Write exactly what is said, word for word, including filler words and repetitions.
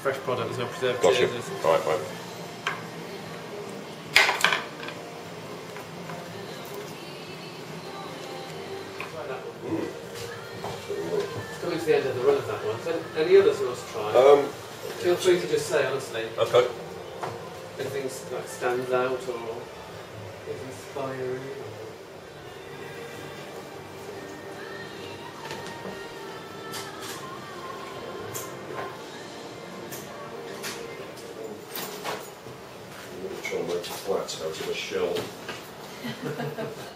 fresh product, there's no preservatives. Gotcha. Right, right. Mm. Coming to the end of the run of that one. So any others you want to try? Um, Feel free to just say, honestly. okay. Anything that stands out or is inspiring? I'm going to try and make a flat out of a shell.